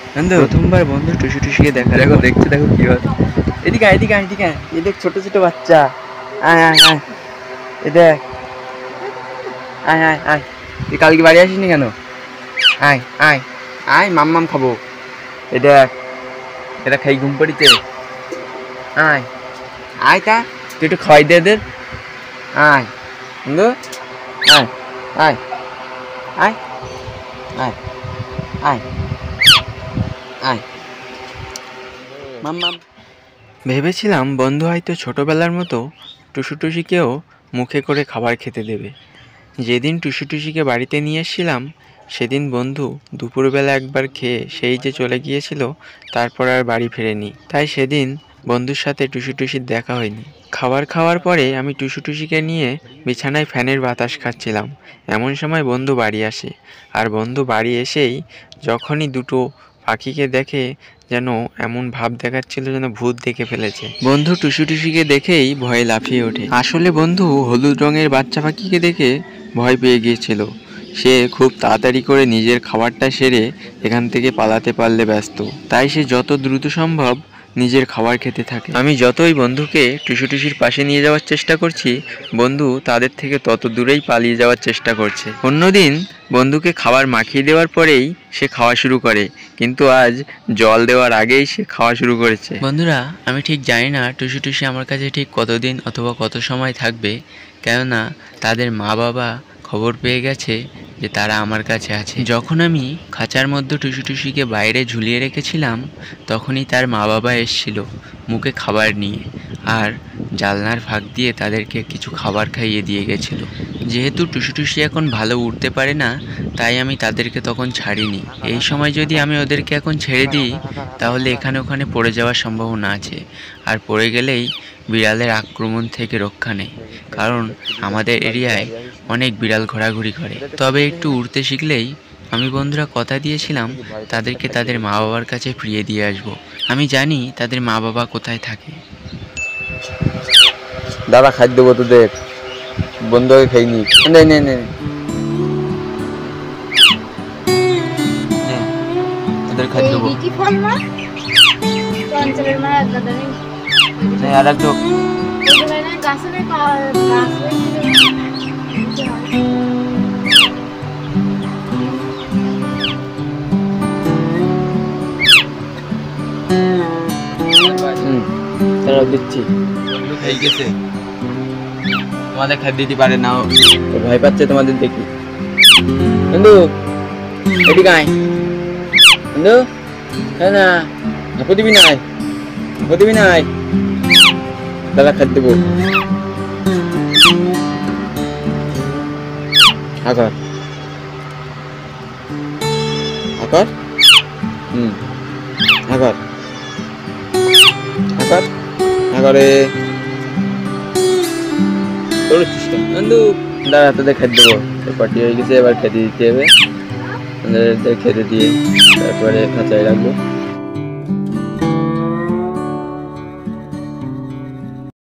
বন্ধু প্রথমবার বন্ধু টুসু টুসিকে দেখা, দেখো দেখছো, দেখো কি হয়। এদিকে আয়, এদিকে আয়, এদিকে আয়, এই দেখ ছোট ছোট বাচ্চা। আয় আয় আয়, এ দেখ, আয় আয় আয়। তুই কালকে বাড়ি আসিসনি কেন? আয় আয় আয়, মাম খাবো। এ দেখ, এটা খাই ঘুম পড়িতে। আয় আয়, তা তুই একটু খাওয়াই দে এদের। আয় বন্ধু, আয় আয় আয় আয় আয় আয় মাম। ভেবেছিলাম বন্ধু হয়তো ছোটোবেলার মতো টুসু টুসিকেও মুখে করে খাবার খেতে দেবে। যেদিন টুসু টুসিকে বাড়িতে নিয়ে এসেছিলাম সেদিন বন্ধু দুপুরবেলা একবার খেয়ে সেই যে চলে গিয়েছিল, তারপর আর বাড়ি ফেরেনি। তাই সেদিন বন্ধুর সাথে টুসু টুসির দেখা হয়নি। খাবার খাওয়ার পরে আমি টুসু টুসিকে নিয়ে বিছানায় ফ্যানের বাতাস খাচ্ছিলাম। এমন সময় বন্ধু বাড়ি আসে। আর বন্ধু বাড়ি এসেই যখনই দুটো পাখিকে দেখে যেন এমন ভাব দেখাচ্ছিল যেন ভূত দেখে ফেলেছে। বন্ধু টুসু টুসিকে দেখেই ভয়ে লাফিয়ে ওঠে। আসলে বন্ধু হলুদ রঙের বাচ্চা পাখিকে দেখে ভয় পেয়ে গিয়েছিল। সে খুব তাড়াতাড়ি করে নিজের খাবারটা সেরে এখান থেকে পালাতে পারলে ব্যস্ত। তাই সে যত দ্রুত সম্ভব নিজের খাবার খেতে থাকে। আমি যতই বন্ধুকে টুসু টুসির পাশে নিয়ে যাওয়ার চেষ্টা করছি, বন্ধু তাদের থেকে তত দূরেই পালিয়ে যাওয়ার চেষ্টা করছে। অন্যদিন বন্ধুকে খাবার মাখিয়ে দেওয়ার পরেই সে খাওয়া শুরু করে, কিন্তু আজ জল দেওয়ার আগেই সে খাওয়া শুরু করেছে। বন্ধুরা, আমি ঠিক জানি না টুসু টুসি আমার কাছে ঠিক কতদিন অথবা কত সময় থাকবে, কেননা তাদের মা বাবা খবর পেয়ে গেছে যে তারা আমার কাছে আছে। যখন আমি খাঁচার মধ্যে টুসু টুসিকে বাইরে ঝুলিয়ে রেখেছিলাম, তখনই তার মা বাবা এসেছিল মুখে খাবার নিয়ে, আর জানলার ফাঁক দিয়ে তাদেরকে কিছু খাবার খাইয়ে দিয়ে গেছিল। যেহেতু টুসু টুসি এখন ভালো উঠতে পারে না, তাই আমি তাদেরকে তখন ছাড়িনি। এই সময় যদি আমি ওদেরকে এখন ছেড়ে দিই, তাহলে এখানে ওখানে পড়ে যাওয়ার সম্ভাবনা আছে, আর পড়ে গেলেই বিড়ালের আক্রমণ থেকে রক্ষা নেই, কারণ আমাদের এরিয়ায় অনেক বিড়াল ঘোরাঘুরি করে। তবে একটু উড়তে শিখলেই আমি বন্ধুরা কথা দিয়েছিলাম তাদেরকে তাদের মা বাবার কাছে ফিরিয়ে দিয়ে আসবো। আমি জানি তাদের মা বাবা কোথায় থাকে। দাদা খাদ্য দেবো তোদের, বন্ধুকে খাইনি। নে নে নে, ওদের খাদ্য দেবো। আর একটু তারা দিচ্ছি। বন্ধু খেয়ে গেছে, তোমাদের খাদ্য দিতে পারে না, ভয় পাচ্ছে তোমাদের দেখি। বন্ধু এদিকে আয়, বন্ধু হ্যাঁ না, ঝাঁপো দিবি না, ঝাঁপো দিবি না, দাদা খাদ্য দেবো। আকার আকার আকার আকার আকারে বন্ধু দাদা তোদের খেতে দেবো। পার্টি হয়ে গেছে, এবার খেতে দিতে হবে। খেতে দিয়ে তারপরে খাঁচায় রাখবো।